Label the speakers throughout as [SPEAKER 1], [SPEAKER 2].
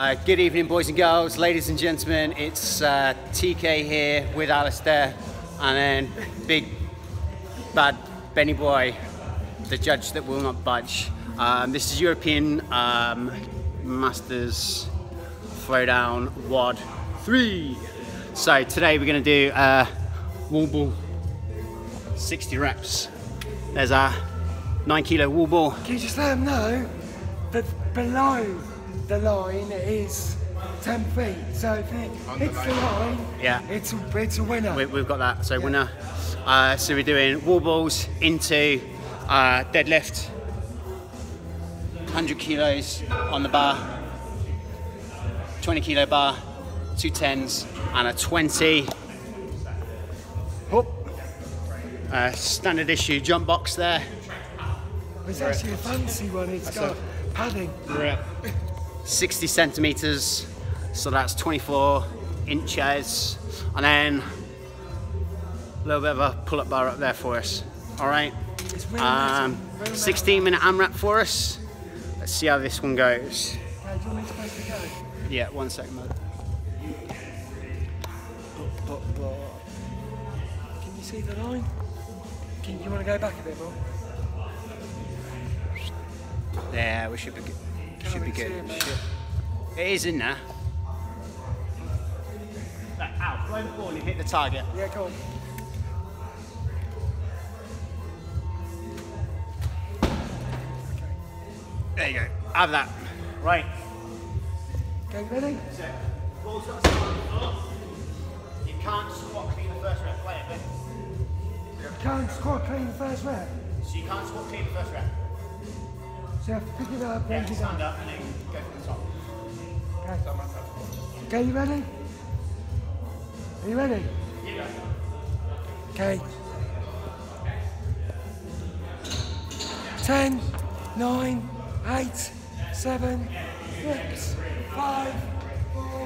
[SPEAKER 1] Good evening, boys and girls, ladies and gentlemen. It's TK here with Alistair, and then big bad Benny Boy, the judge that will not budge. This is European Masters Throwdown WOD 3. So today we're going to do wall ball 60 reps. There's a 9 kilo wall ball.
[SPEAKER 2] Can you just let them know that below the line is 10 feet, so if it hits the line,
[SPEAKER 1] yeah,
[SPEAKER 2] it's a winner.
[SPEAKER 1] We've got that, so yeah. Winner. So we're doing wall balls into deadlift, 100 kilos on the bar, 20 kilo bar, 2 10s and a 20. Standard issue jump box there.
[SPEAKER 2] It's actually a fancy one, it's got padding.
[SPEAKER 1] 60 centimeters, so that's 24 inches, and then a little bit of a pull-up bar up there for us. All right,
[SPEAKER 2] Really
[SPEAKER 1] 16-minute AMRAP for us. Let's see how this one goes.
[SPEAKER 2] Okay, do you want me to go?
[SPEAKER 1] Yeah, 1 second, mate.
[SPEAKER 2] Can you see the line? Do you want to go back a bit more?
[SPEAKER 1] Yeah, we should be good. Should be good. It is in there. Right, out, throw the ball and hit the target.
[SPEAKER 2] Yeah, go on.
[SPEAKER 1] There you go. Have that. Right.
[SPEAKER 2] Okay, ready?
[SPEAKER 1] So, ball's got to start on the floor. You can't squat clean the first rep. Play it, but
[SPEAKER 2] You can't squat clean the first rep.
[SPEAKER 1] so you can't squat clean the first rep.
[SPEAKER 2] So you have to pick it up,
[SPEAKER 1] Yeah,
[SPEAKER 2] raise it
[SPEAKER 1] stand
[SPEAKER 2] up.
[SPEAKER 1] up and then go from the top.
[SPEAKER 2] Okay. Okay, you ready? Are you ready?
[SPEAKER 1] You go.
[SPEAKER 2] Okay. 10, 9, 8, 7, 6, 5, 4.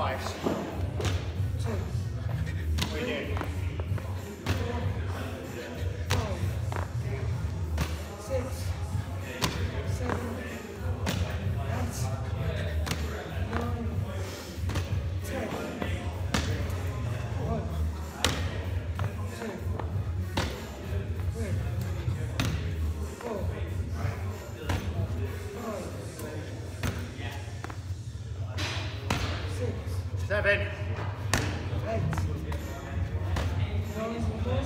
[SPEAKER 1] fives.
[SPEAKER 2] 2,
[SPEAKER 1] We do.
[SPEAKER 2] 5, 6, 7, 8, 9, 10. 1, 2, 3, 4, 5, 6,
[SPEAKER 1] 7.
[SPEAKER 2] 8, 9 more.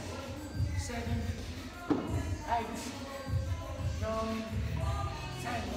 [SPEAKER 2] 7, 8, 9, 10.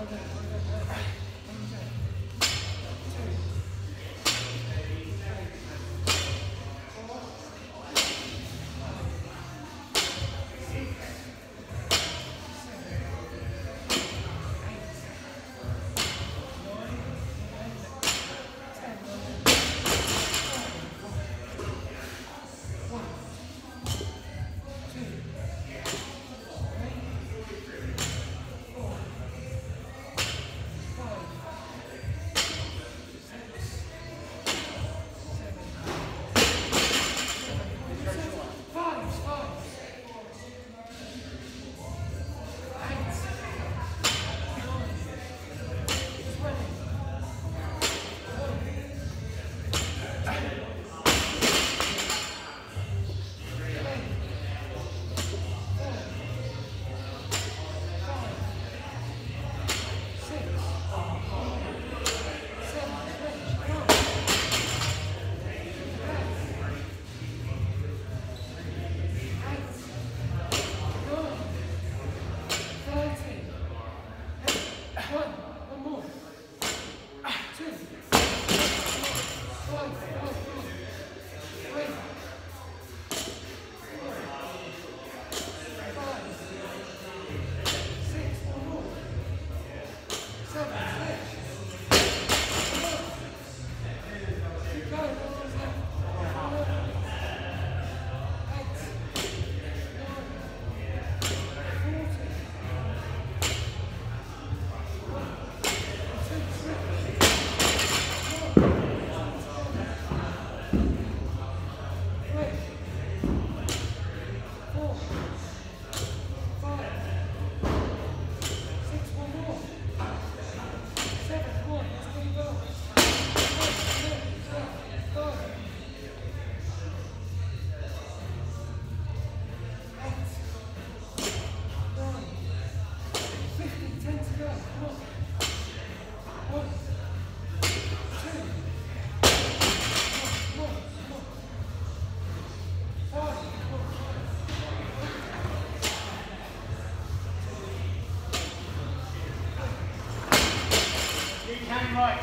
[SPEAKER 1] Right.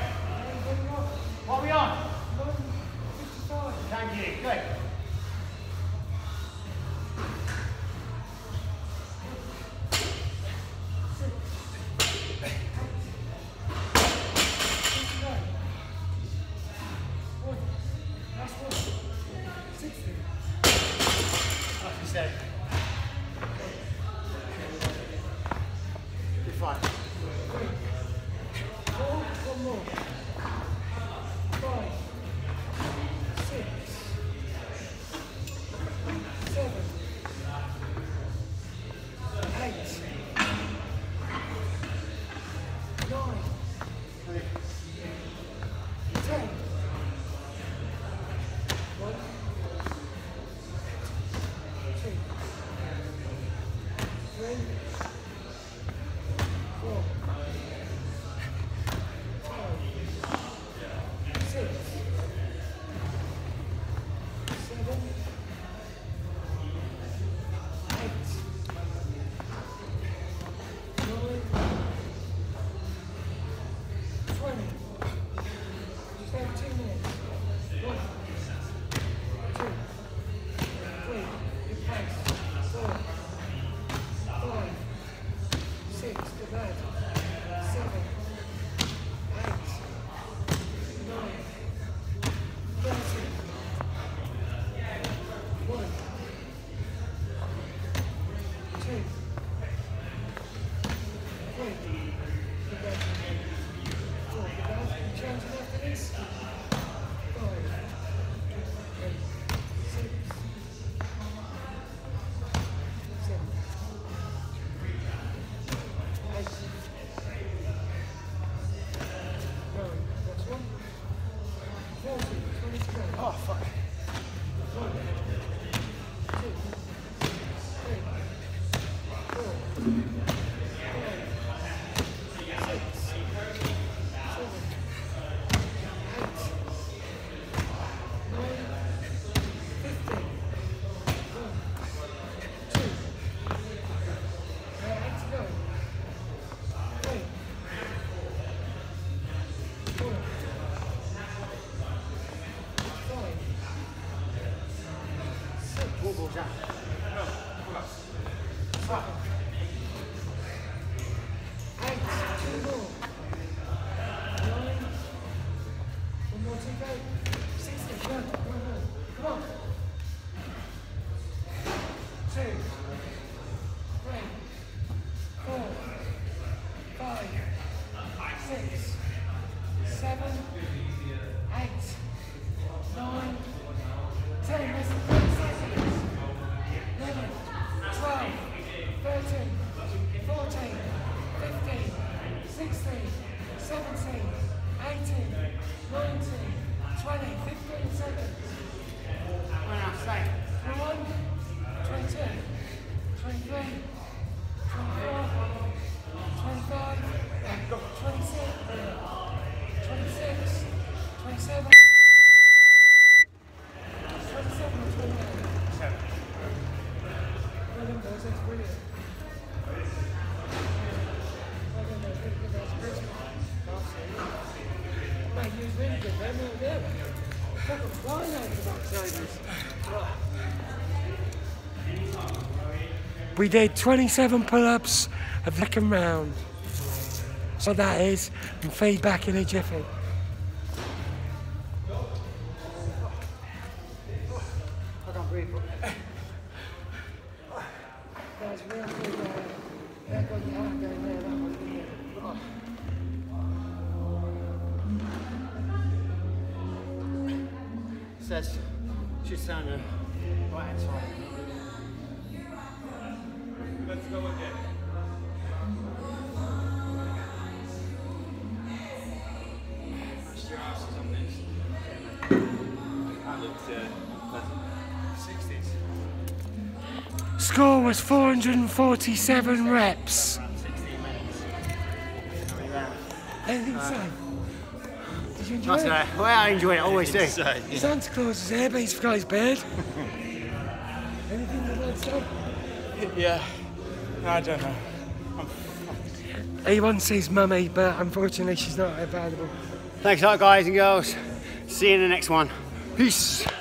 [SPEAKER 1] What are we on? Thank you. Good. That's steady. You're fine.
[SPEAKER 2] One more. 5, 6, 7, 8, 9, 10. 1, 2, 3, 4. 6, 7, 8, 9, 20. Just over 2 minutes. 1, 2, 3, good pace. 4, 5, 6, good lad. 7, 8, 9, 30. 1, 2, 3. Good lad. 4, good lad. Changing after this. 5, 6, 7, 8, 9. Next one. 40, 20 to go.
[SPEAKER 1] Oh, fuck.
[SPEAKER 2] 1, 2, 3, 4, 5, 6, 7, 8, 9, 6, 7, 8, 9, 10. Less than 30 seconds. 11, 12, 13, 14, 15, 16, 17, 18, 19, 20, 15 seconds. 21, 22, 23, 24, 25, 26, 26, 27, 27 or 28. 7. That's brilliant. Mate, you was really good then, weren't you? Fucking flying over the backsiders. We did 27 pull-ups of the second round. So that is, and feedback in a jiffy. I can't breathe. That's real good. That got your heart going there, that one, didn't it?
[SPEAKER 1] Says, should sound right outside.
[SPEAKER 3] Let's go again. Your ass is on this. That looks pleasant. 60s.
[SPEAKER 2] Score was 447 reps. Anything to say? Did you enjoy it?
[SPEAKER 1] Well, I enjoy it, always do.
[SPEAKER 2] Santa Claus is here, but he's forgot his beard. Anything you'd like to say?
[SPEAKER 3] Yeah. I don't know.
[SPEAKER 2] He wants his mummy, but unfortunately she's not available.
[SPEAKER 1] Thanks a lot, guys and girls. See you in the next one. Peace.